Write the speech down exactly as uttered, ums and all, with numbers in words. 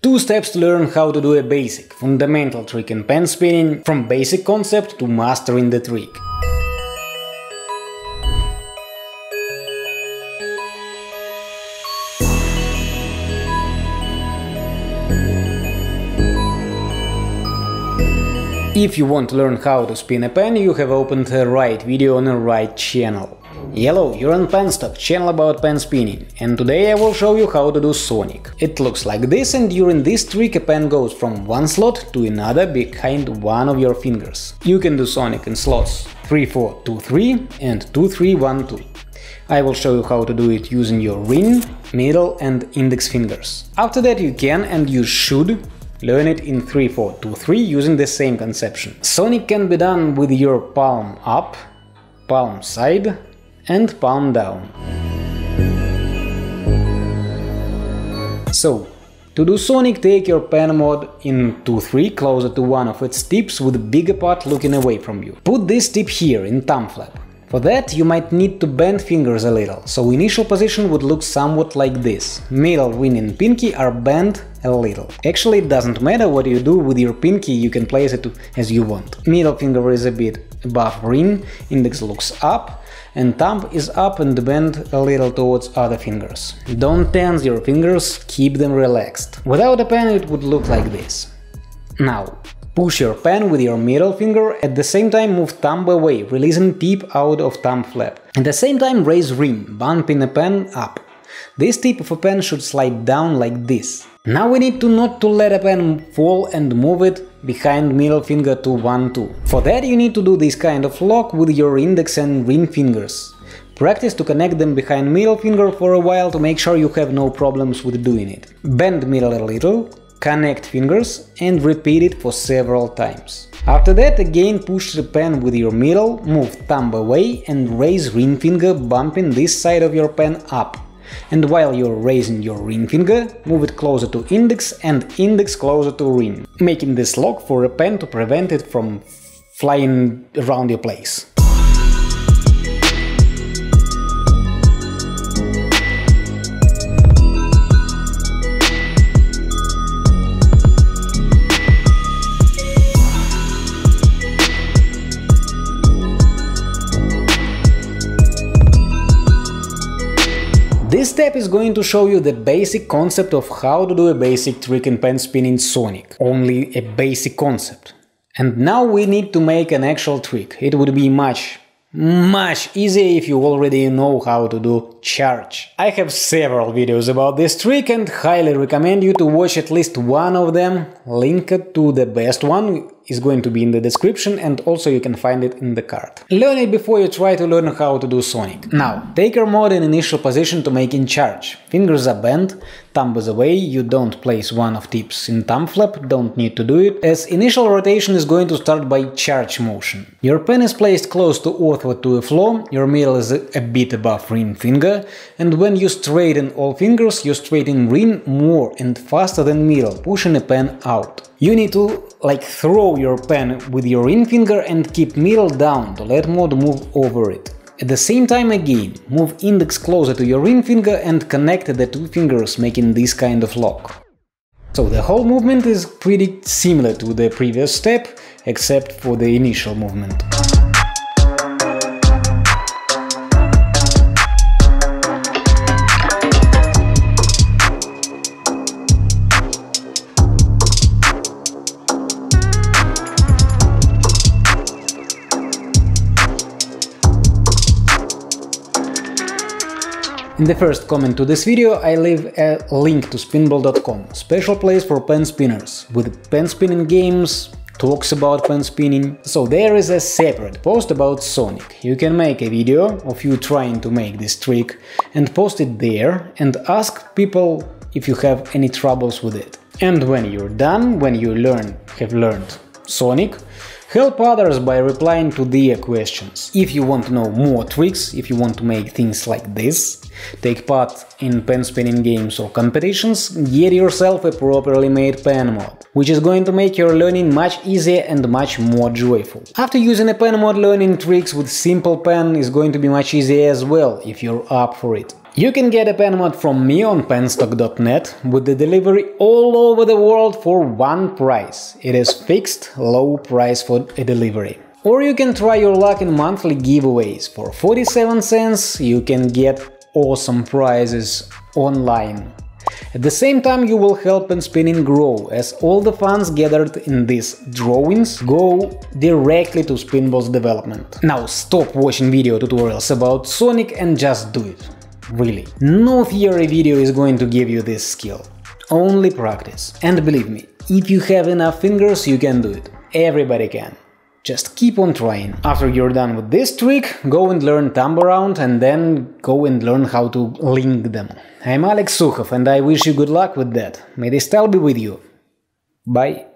Two steps to learn how to do a basic, fundamental trick in pen spinning, from basic concept to mastering the trick. If you want to learn how to spin a pen, you have opened the right video on the right channel. Hello, you're on Penstock, channel about pen spinning, and today I will show you how to do Sonic. It looks like this, and during this trick a pen goes from one slot to another behind one of your fingers. You can do Sonic in slots three four two three and two three one two. I will show you how to do it using your ring, middle and index fingers. After that you can and you should learn it in three four two three using the same conception. Sonic can be done with your palm up, palm side and palm down. So, to do Sonic, take your pen mod in two three closer to one of its tips with the bigger part looking away from you. Put this tip here in thumb flap. For that you might need to bend fingers a little, so initial position would look somewhat like this. Middle, ring and pinky are bent a little. Actually, it doesn't matter what you do with your pinky, you can place it as you want. Middle finger is a bit above ring, index looks up, and thumb is up and bent a little towards other fingers. Don't tense your fingers, keep them relaxed. Without a pen it would look like this. Now, push your pen with your middle finger, at the same time move thumb away, releasing tip out of thumb flap. At the same time raise ring, bumping the pen up. This tip of a pen should slide down like this. Now we need to not to let a pen fall and move it behind middle finger to one two. For that you need to do this kind of lock with your index and ring fingers. Practice to connect them behind middle finger for a while to make sure you have no problems with doing it. Bend middle a little, connect fingers and repeat it for several times. After that again push the pen with your middle, move thumb away and raise ring finger, bumping this side of your pen up. And while you're raising your ring finger, move it closer to index and index closer to ring, making this lock for a pen to prevent it from flying around your place. This step is going to show you the basic concept of how to do a basic trick in pen spinning Sonic. Only a basic concept. And now we need to make an actual trick. It would be much, much easier if you already know how to do charge. I have several videos about this trick and highly recommend you to watch at least one of them. Link to the best one is going to be in the description, and also you can find it in the card. Learn it before you try to learn how to do Sonic. Now, take your mod in initial position to make in charge. Fingers are bent, thumb is away, you don't place one of tips in thumb flap, don't need to do it, as initial rotation is going to start by charge motion. Your pen is placed close to earthward to the floor, your middle is a bit above ring finger, and when you straighten all fingers, you straighten ring more and faster than middle, pushing the pen out. You need to like throw your pen with your ring finger and keep middle down to let mod move over it. At the same time again, move index closer to your ring finger and connect the two fingers, making this kind of lock. So the whole movement is pretty similar to the previous step, except for the initial movement. In the first comment to this video I leave a link to spinball dot com, special place for pen spinners, with pen spinning games, talks about pen spinning. So there is a separate post about Sonic. You can make a video of you trying to make this trick and post it there and ask people if you have any troubles with it. And when you're done, when you learn, have learned Sonic, help others by replying to their questions. If you want to know more tricks, if you want to make things like this, take part in pen spinning games or competitions, get yourself a properly made pen mod, which is going to make your learning much easier and much more joyful. After using a pen mod, learning tricks with simple pen is going to be much easier as well, if you're up for it. You can get a pen mod from me on penstock dot net with the delivery all over the world for one price. It is fixed, low price for a delivery. Or you can try your luck in monthly giveaways. For forty-seven cents you can get awesome prizes online. At the same time you will help Pen Spinning grow, as all the funds gathered in these drawings go directly to Spinball's development. Now stop watching video tutorials about Sonic and just do it. Really, no theory video is going to give you this skill. Only practice. And believe me, if you have enough fingers, you can do it. Everybody can. Just keep on trying. After you're done with this trick, go and learn thumb around and then go and learn how to link them. I'm Alex Sukhov and I wish you good luck with that. May the style be with you. Bye.